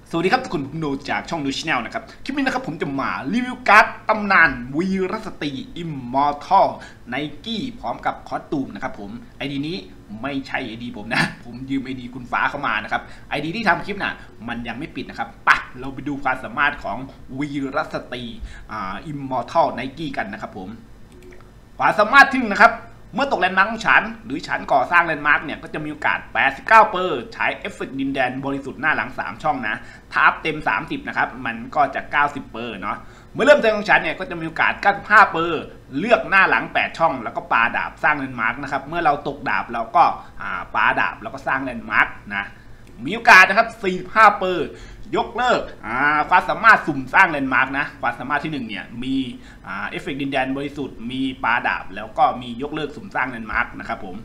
สวัสดีครับทุกคนผมโนจากช่องดูชแนลนะครับคลิปนี้นะครับผมจะมารีวิวการ์ดตำนานวีรสตรีอิมมอร์ทัลไนกี้พร้อมกับคอสตูมนะครับผมไอดีนี้ไม่ใช่ไอดีผมนะผมยืมไอดีคุณฟ้าเข้ามานะครับไอดีที่ทำคลิปน่ะมันยังไม่ปิดนะครับปะเราไปดูความสามารถของวีรสตรีอิมมอร์ทัลไนกี้กันนะครับผมความสามารถที่นะครับเมื่อตกแลนด์มาร์กของฉันหรือฉันก่อสร้างแลนด์มาร์กเนี่ยก็จะมีโอกาส 89%ใช้เอฟเฟกต์ดินแดนบริสุทธิ์หน้าหลัง3ช่องนะถ้าอัพเต็ม30นะครับมันก็จะ 90%เนาะเมื่อเริ่มเทิร์นของฉันเนี่ยก็จะมีโอกาส 95%เลือกหน้าหลัง8ช่องแล้วก็ปาดาบสร้างแลนด์มาร์กนะครับเมื่อเราตกดาบเราก็ปาดาบแล้วก็สร้างแลนด์มาร์กนะมีโอกาสนะครับ 45%ยกเลิกความสามารถสุ่มสร้างแลนด์มาร์กนะความสามารถที่1เนี่ยมีเอฟเฟกต์ดินแดนบริสุทธิ์มีปาดาบแล้วก็มียกเลิกสุ่มสร้างแลนด์มาร์กนะครับผม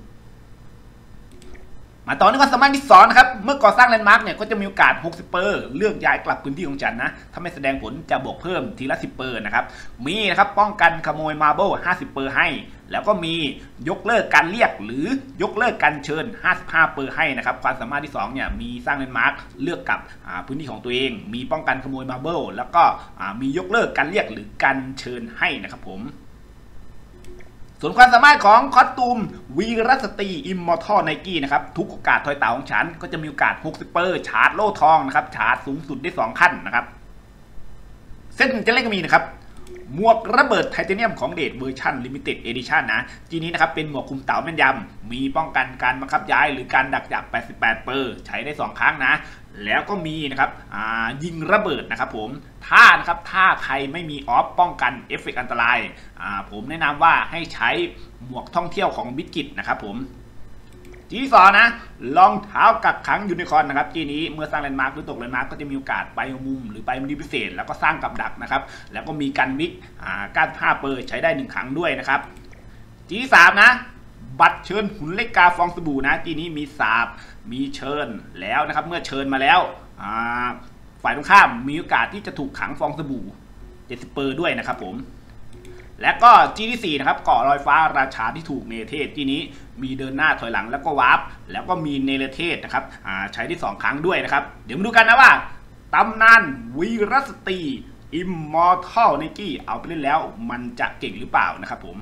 มาต่อในความสามารถที่2นะครับเมื่อก่อสร้างแลนด์มาร์กเนี่ยก็จะมีโอกาส 60%เลือกย้ายกลับพื้นที่ของฉันนะถ้าไม่แสดงผลจะบวกเพิ่มทีละ 10%นะครับมีนะครับป้องกันขโมยมาร์เบิล 50% ให้แล้วก็มียกเลิกการเรียกหรือยกเลิกการเชิญ 55% ให้นะครับความสามารถที่2เนี่ยมีสร้างแลนด์มาร์กเลือกกับพื้นที่ของตัวเองมีป้องกันขโมยมาร์เบิลแล้วก็มียกเลิกการเรียกหรือการเชิญให้นะครับผมส่วนความสามารถของคอสตูมวีรสตรีอิมมอร์ทัลไนกี้นะครับทุกโอกาสทอยเต่าของฉันก็จะมีโอกาส 60%ชาร์จโล่ทองนะครับชาร์จสูงสุดได้2ขั้นนะครับเส้นจะเล่นก็มีนะครับหมวกระเบิดไทเทเนียมของเดทเวอร์ชันลิมิเต็ดเอดิชันนะจีนี้นะครับเป็นหมวกคุมเต่าแม่นยำมีป้องกันการบังคับย้ายหรือการดักจับ 88%ใช้ได้2ครั้งนะแล้วก็มีนะครับยิงระเบิดนะครับผมถ้าใครไม่มีออฟป้องกันเอฟเฟกต์อันตรายผมแนะนำว่าให้ใช้หมวกท่องเที่ยวของบิสกิตนะครับผมจีที่2นะรองเท้ากักขังยูนิคอร์นนะครับจีนี้เมื่อสร้างแลนด์มาร์กหรือตกแลนด์มาร์กก็จะมีโอกาสไปมุมหรือไปมุมพิเศษแล้วก็สร้างกับดักนะครับแล้วก็มีกันวิกการ5%ใช้ได้1ครั้งด้วยนะครับจีที่3นะบัตรเชิญหุ่นเล็กกาฟองสบู่นะจีนี้มีสาบมีเชิญแล้วนะครับเมื่อเชิญมาแล้วฝ่ายตรงข้ามมีโอกาสที่จะถูกขังฟองสบู่ 70% ด้วยนะครับผมและก็จีที่4นะครับเกาะลอยฟ้าราชาที่ถูกเนเธศจีนี้มีเดินหน้าถอยหลังแล้วก็วาร์ปแล้วก็มีเนเธศนะครับใช้ได้2ครั้งด้วยนะครับเดี๋ยวมาดูกันนะว่าตำนานวีรสตรีอิมมอร์ทัลไนกี้เอาไปเล่นแล้วมันจะเก่งหรือเปล่านะครับผม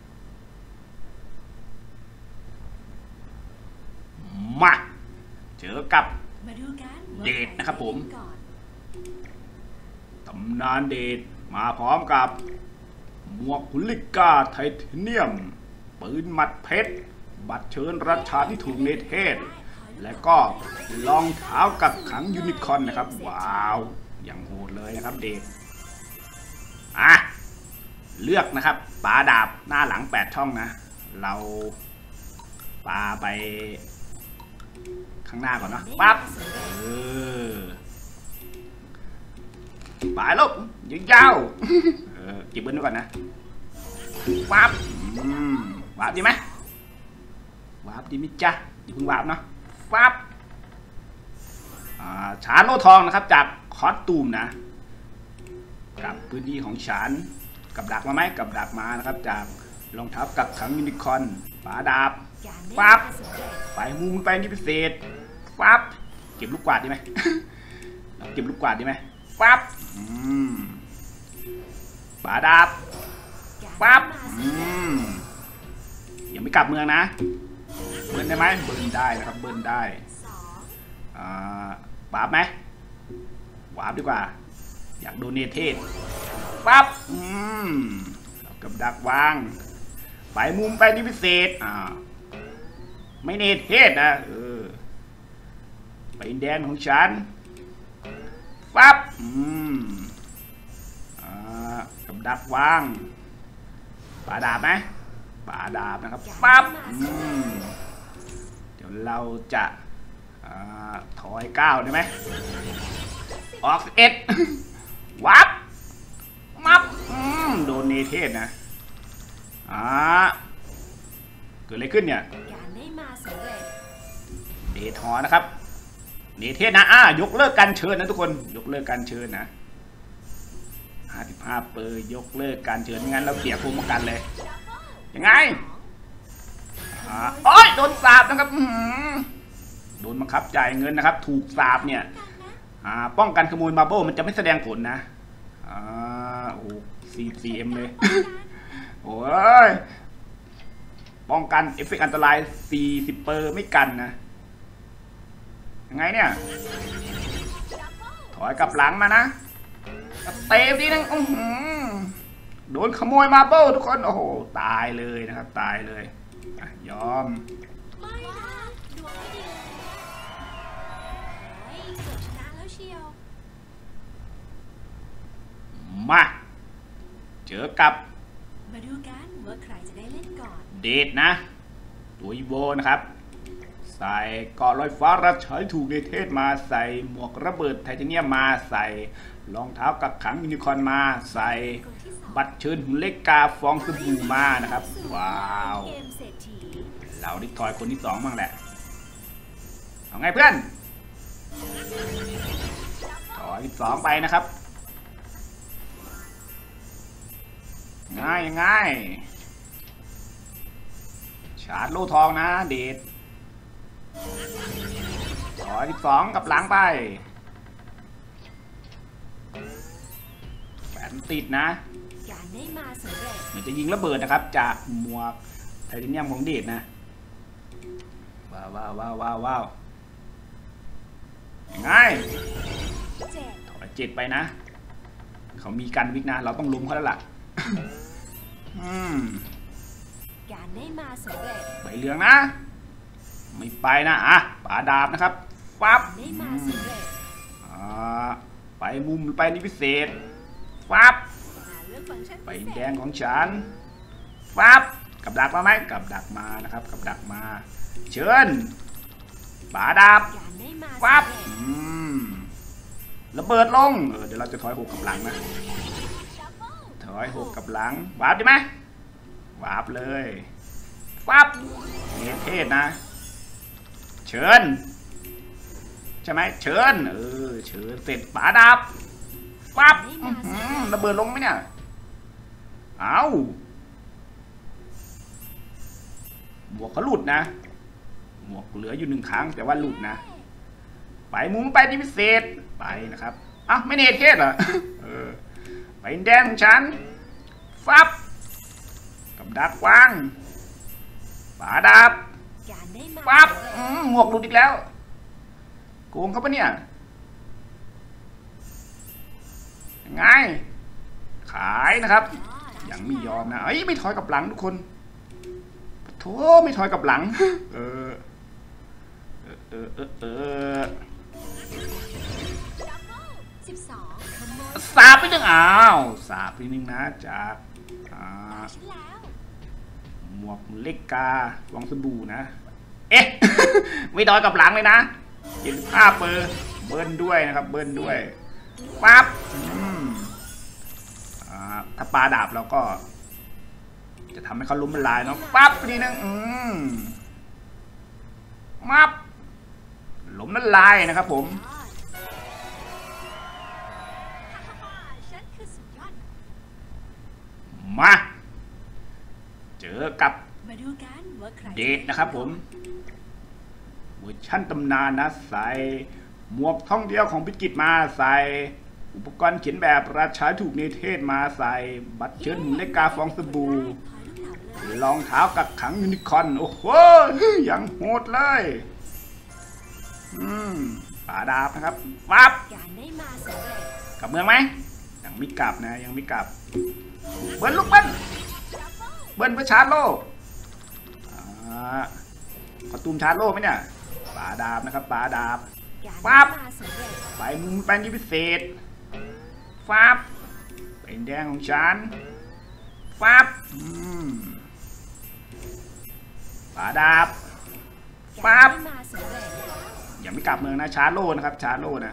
มาเจอกับเดทนะครับผมตำนานเดทมาพร้อมกับหมวกหุ่นลิกาไทเทเนียมปืนหมัดเพชรบัตรเชิญราชาที่ถูกเนเธศและก็รองเท้ากับขังยูนิคอร์นนะครับว้าวอย่างโหดเลยนะครับเดทเลือกนะครับปาดาบหน้าหลัง8ช่องนะเราปาไปข้างหน้าก่อนเนาะปั๊บปลายลบยาวเก็บเบิ้ลด้วยก่อนนะปั๊บวาร์ปดีไหมวาร์ปดีมิจ้ะอย่าเพิ่งวาร์ปเนาะปั๊บชาร์จโล่ทองนะครับจากคอสตูมนะกับพื้นที่ของฉันกับดักมาไหมกับดักมานะครับจากรองเท้ากับขังยูนิคอร์นปาดาบปั๊บไปมุมไปนี่พิเศษปั๊บเก็บลูกกวาดดีไหม เก็บลูกกวาดดีไหมปั๊บปาดาบปั๊บยังไม่กลับเมืองนะเบิร์นได้ไหมเบิร์นได้นะครับเบิร์นได้วาร์ปไหมวาร์ปดีกว่าอยากโดนเนเธศปั๊บกับดักวางไปมุมไปนี่พิเศษไม่เนเธศนะไปแดนของฉันปั๊บกับดักวางปาดาบไหมปาดาบนะครับปั๊บเดี๋ยวเราจะถอย9ได้ไหมออก11วับมับโดนเนเธศนะเกิดอะไรขึ้นเนี่ยเดทอนะครับเนเธศนะยกเลิกการเชิญนะทุกคนยกเลิกการเชิญนะ55%ยกเลิกการเชิญงั้นเราเสียภูมิคุ้มกันเลยยังไงโอ้ยโดนสาบนะครับโดนบังคับจ่ายเงินนะครับถูกสาบเนี่ยป้องกันขโมยมาร์เบิลมันจะไม่แสดงผลนะโอ้44M เลยโอ้ยป้องกันเอฟเฟกต์อันตราย40%ไม่กันนะยังไงเนี่ยถอยกลับหลังมานะเตะทีนึงโดนขโมยมาร์เบิลทุกคนโอ้โหตายเลยนะครับตายเลยยอมมาเจอกับมาดูกันว่าใครจะได้เล่นก่อนเดทนะตัวอีโวนะครับใส่เกราะลอยฟ้ารับใช้ถูกในเทศมาใส่หมวกระเบิดไทเทเนียมมาใส่รองเท้ากักขังยูนิคอร์นมาใส่บัตรเชิญหุ่นเล็กกาฟองสบู่มานะครับว้าวเราดิทอยคนที่2บ้างแหละเอาไงเพื่อนถอยที่2ไปนะครับง่ายชาร์จโล่ทองนะเดทถอย12กับหลังไปแฝนติดนะเหมือนจะยิงระเบิดนะครับจากหมวกไทเทเนียมของเดทนะว้าวง่ายถอย7ไปนะเขามีกันวิกนะเราต้องลุมเขาแล้วล่ะการได้มาสำเร็จใบเหลืองนะไม่ไปนะป่าดาบนะครับปั๊บไปมุมไปนี่พิเศษปั๊บไปแดงของฉันปั๊บกับดักมาไหมกับดักมานะครับกับดักมาเชิญป่าดาบปั๊บระเบิดลงเดี๋ยวเราจะถอย6กับหลังนะถอย6กับหลังวาร์ปได้ไหมวาร์ปเลยปั๊บเทศนะเชิญใช่ไหมเชิญเชิญเสร็จป่าดาบปั๊บระเบิดลงไหมเนี่ยเอาหมวกเขาหลุดนะหมวกเหลืออยู่1ครั้งแต่ว่าหลุดนะไปมุมไปที่พิเศษไปนะครับไม่เนเทศเหรอไปแดงฉันฟับกับดักวางป่าดาบฟับหมวกหลุดอีกแล้วโกงเขาปะเนี่ยยังไงขายนะครับยังไม่ยอมนะไม่ถอยกับหลังทุกคนโธ่ไม่ถอยกับหลังสาบไปหนึ่งสาบไปหนึ่งนะจากหมวกเล็กกาฟองสบู่นะไม่ถอยกับหลังเลยนะ75%เบิ้ลด้วยนะครับเบิ้ลด้วยปั๊บถ้าปาดาบเราก็จะทำให้เขาล้มละลายเนาะปั๊บนี่นึงมับล้มละลายนะครับผมมาเจอกับเดทนะครับผมเวอร์ชั่นตำนานนะใส่หมวกท่องเที่ยวของพิกิตมาใส่อุปกรณ์เขียนแบบราชาถูกเนเธศมาใส่บัตรเชิญหุ่นเล็กกาฟองสบู่รองเท้ากักขังยูนิคอร์นโอ้โหยังโหดเลยป่าดาบนะครับปั๊บกลับเมืองไหมยังไม่กลับนะยังไม่กลับเบิ้ลลูกเบิ้ลเพื่อชาร์จโล่ขอตูมชาร์จโล่ไหมเนี่ยป่าดาบนะครับป่าดาบปั๊บไปมุมแปลงพิเศษปั๊บเป็นแดงของฉันปั๊บป่าดาบปั๊บยังไม่กลับเมืองนะชาร์จโล่นะครับชาร์จโล่นะ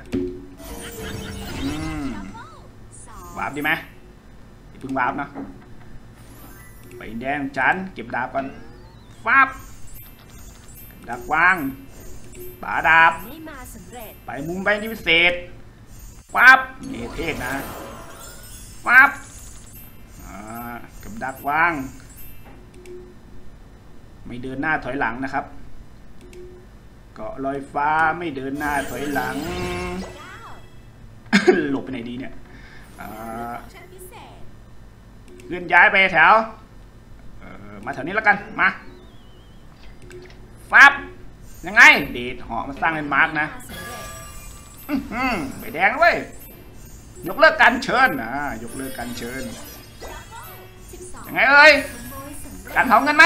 วาร์ปดีไหมอย่าเพิ่งวาร์ปนะไปแดงฉันเก็บดาบก่อนฟับดาบวางป่าดาบไปมุมไปที่พิเศษฟับนี่เทศนะฟับกับดักวางไม่เดินหน้าถอยหลังนะครับ เกาะลอยฟ้าไม่เดินหน้าถอยหลังหลบไปไหนดีเนี่ยฉันพิเศษเลื่อนย้ายไปแถวมาแถวนี้แล้วกันมาฟับยังไงเดดเหาะมาสร้างเป็นมาร์กนะใบแดงด้วยยกเลิกการเชิญยกเลิกการเชิญยังไงเอ้ยการเผาเงินไหม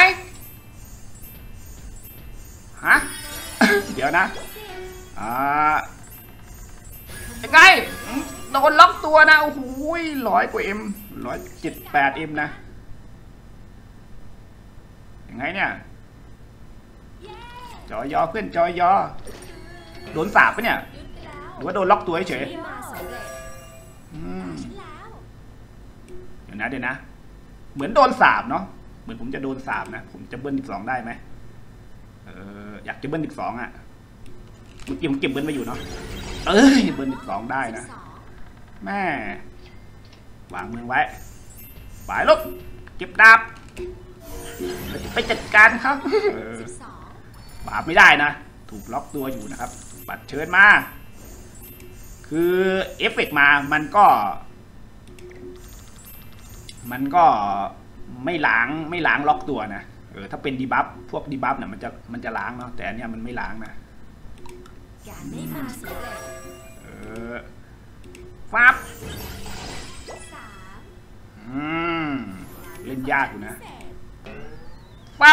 ฮะ เดี๋ยวนะยังไงโดนล็อกตัวนะโอ้โห100 กว่า178 นะยังไงเนี่ยจอยอเพื่อนจอยอโดนสาบปะเนี่ยหรือว่าโดนล็อกตัวเฉยเดี๋ยวนะเหมือนโดนสาบเนาะเหมือนผมจะโดนสาบนะผมจะเบิ้ล12ได้ไหมอยากจะเบิ้ล12เมื่อกี้ผมเก็บเบิ้ลมาอยู่เนาะเบิ้ล12ได้นะแม่วางเมืองไว้ฝ่ายลุกเก็บดาบไปจัดการครับบาปไม่ได้นะถูกล็อกตัวอยู่นะครับบัตรเชิญมาคือเอฟเฟกต์มามันก็ไม่ล้างล็อกตัวนะถ้าเป็นดีบัฟพวกดีบัฟเนี่ยมันจะล้างเนาะแต่อันเนี้ยมันไม่ล้างนะฟับเล่นยากอยู่นะปั๊บ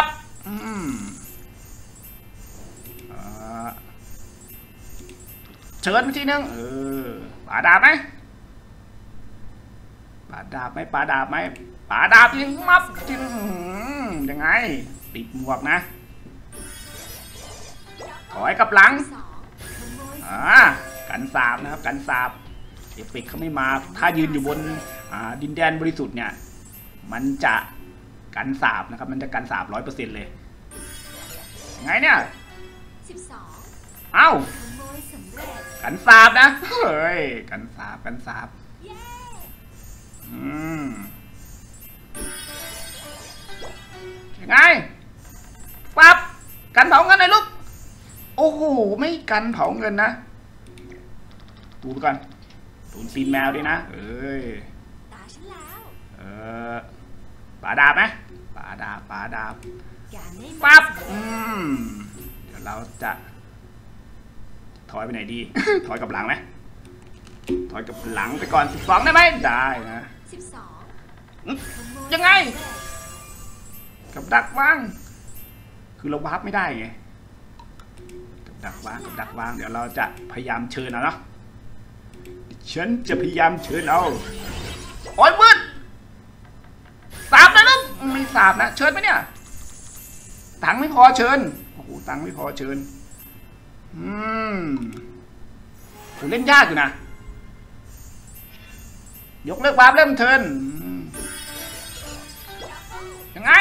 เชิญไปทีนึงป่าดาบไหมป่าดาบยิงมับจริงยังไงติดหมวกนะถอยกับหลังกันสาบนะครับกันสาบเอฟเฟกต์เขาไม่มาถ้ายืนอยู่บนดินแดนบริสุทธิ์เนี่ยมันจะกันสาบนะครับมันจะกันสาบ100%เลยยังไงเนี่ยเอ้ากันสาบนะเฮ้ยกันสาบยังไงปั๊บกันเผาเงินเลยลูกโอ้โหไม่กันเผาเงินนะดูไปก่อนตูนตีนแมวด้วยนะตาฉันแล้วป่าดาบไหมป่าดาบปั๊บเดี๋ยวเราจะถอยไปไหนดี ถอยกับหลังไหมถอยกับหลังไปก่อน12ได้ไหมได้นะยังไงกับดักวางคือเราวาร์ปไม่ได้ไงกับดักวางเดี๋ยวเราจะพยายามเชิญเอาเนาะฉันจะพยายามเชิญเอาโอ้ยมืดสาบนะลูกไม่สาบนะเชิญไหมเนี่ยตังค์ไม่พอเชิญโอ้โหตังค์ไม่พอเชิญผมเล่นยากอยู่นะยกเลิกวาร์ปเริ่มเทิร์นยังไง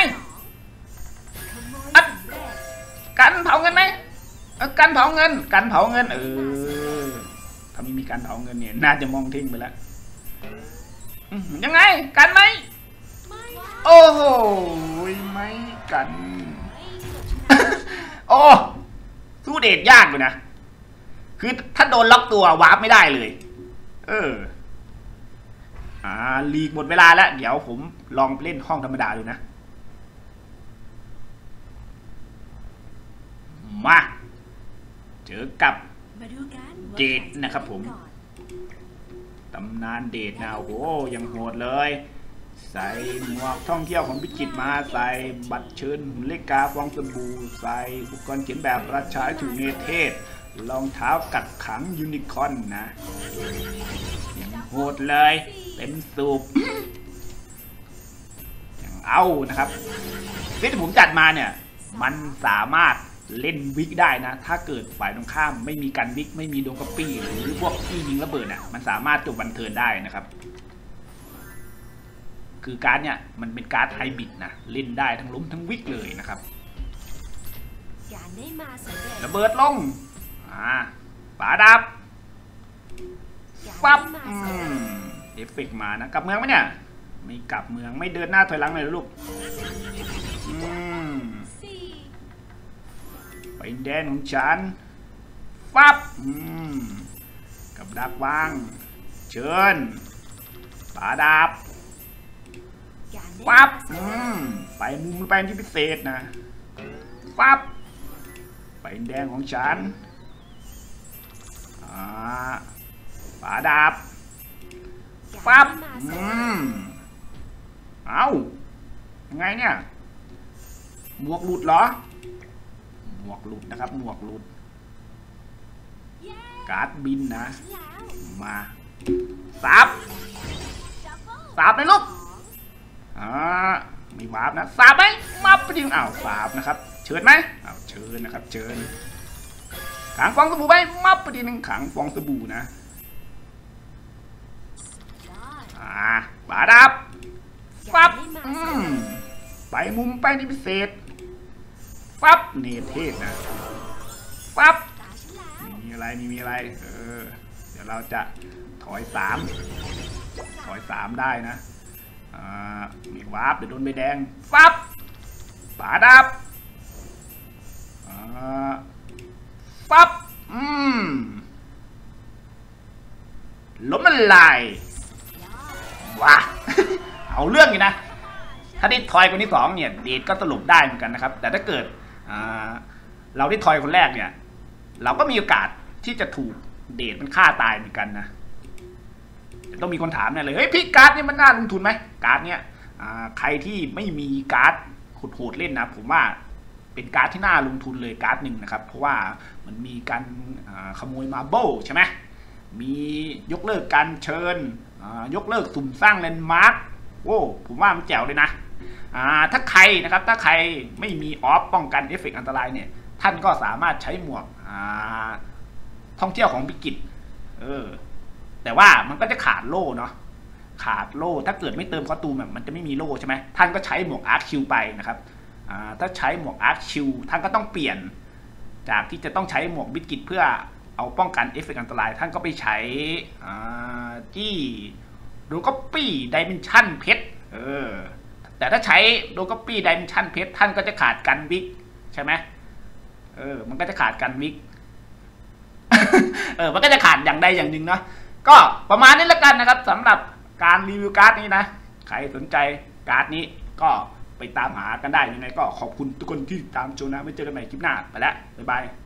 กันเผาเงินไหมกันเผาเงินถ้าไม่มีการเผาเงินเนี่ยน่าจะมองทิ้งไปแล้วยังไงกันไหมโอ้โหไม่กันโอ้สู้เดทยากอยู่นะคือถ้าโดนล็อกตัววาร์ปไม่ได้เลยลีกหมดเวลาแล้วเดี๋ยวผมลองเล่นห้องธรรมดาดูนะมาเจอกับเดทนะครับผมตำนานเดทนะโอ้โหยังโหดเลยใส่หมวกท่องเที่ยวของพิจิตรมาใส่บัตรเชิญหุ่นเล็กกาฟองสบู่ใส่อุปกรณ์เขียนแบบราชาถูเนเทศรองเท้ากักขังยูนิคอร์นนะยังโหดเลยเต็มสูบยังเอานะครับที่ผมจัดมาเนี่ยมันสามารถเล่นวิกได้นะถ้าเกิดฝ่ายตรงข้ามไม่มีการวิกไม่มีดงกระปี้หรือพวกที่ยิงระเบิดมันสามารถจบวันเทิร์นได้นะครับคือการ์ดเนี่ยมันเป็นการ์ดไฮบริดนะเล่นได้ทั้งล้มทั้งวิกเลยนะครับระเบิดลงป่าดับปั๊บเอฟเฟกต์มานะกลับเมืองไหมเนี่ยไม่กลับเมืองไม่เดินหน้าถอยหลังเลยลูกไปแดนของฉันปั๊บกับดักวางเชิญป่าดาบการได้ปั๊บมาไปมุมแปลงที่พิเศษนะปั๊บไปแดงของฉันป่าดาบปั๊บเอายังไงเนี่ยหมวกหลุดเหรอหมวกหลุดนะครับหมวกหลุดการ์ดบินนะแล้วมาสับดับเบิ้ลสับเลยลูกไม่วาบนะสับไหมมาไปยิงอ้าวสับนะครับเชิญไหมอ้าวเชิญนะครับเชิญขังฟองสบู่ไหมมาไปทีนึงขังฟองสบู่นะยอดบาดับฟับได้มาไปมุมไปที่พิเศษฟับเนเทศนะฟับตาฉันแล้วมีอะไรเดี๋ยวเราจะถอยสามได้นะมีวาร์ปเดี๋ยวโดนใบแดงฟับบาดับฟับล้มละลายยอดว้า เอาเรื่องอยู่นะ ถ้าได้ทอยคนที่สองเนี่ยเดทก็สรุปได้เหมือนกันนะครับ แต่ถ้าเกิดเราได้ทอยคนแรกเนี่ยเราก็มีโอกาสที่จะถูกเดทมันฆ่าตายเหมือนกันนะต้องมีคนถามแน่เลยเฮ้ยพี่การ์ดนี่มันน่าลงทุนไหมการ์ดเนี่ยใครที่ไม่มีการ์ดโหดๆเล่นนะผมว่าเป็นการ์ดที่น่าลงทุนเลยการ์ดหนึ่งนะครับเพราะว่ามันมีการขโมยมาร์เบิลใช่ไหมมียกเลิกการเชิญยกเลิกสุ่มสร้างแลนด์มาร์คโอ้ผมว่ามันแจ๋วเลยนะถ้าใครนะครับถ้าใครไม่มีออฟป้องกันเอฟเฟกต์อันตรายเนี่ยท่านก็สามารถใช้หมวกท่องเที่ยวของบิกิตแต่ว่ามันก็จะขาดโล่เนาะขาดโล่ถ้าเกิดไม่เติมคอสตูมมันจะไม่มีโล่ใช่ไหมท่านก็ใช้หมวกอาร์คชิลไปนะครับถ้าใช้หมวกอาร์คชิลท่านก็ต้องเปลี่ยนจากที่จะต้องใช้หมวกบิกิตเพื่อเอาป้องกันเอฟเฟกต์อันตรายท่านก็ไปใช้ที่โดก๊อปปี้ดิเมนชันเพชรแต่ถ้าใช้โดก๊อปปี้ดิเมนชันเพชรท่านก็จะขาดกันวิกใช่ไหมมันก็จะขาดกันวิก มันก็จะขาดอย่างใดอย่างหนึ่งเนาะก็ประมาณนี้แล้วกันนะครับสำหรับการรีวิวการ์ดนี้นะใครสนใจการ์ดนี้ก็ไปตามหากันได้ยังไงก็ขอบคุณทุกคนที่ตามชมนะไม่เจอกันใหม่คลิปหน้าไปแล้วบ๊ายบาย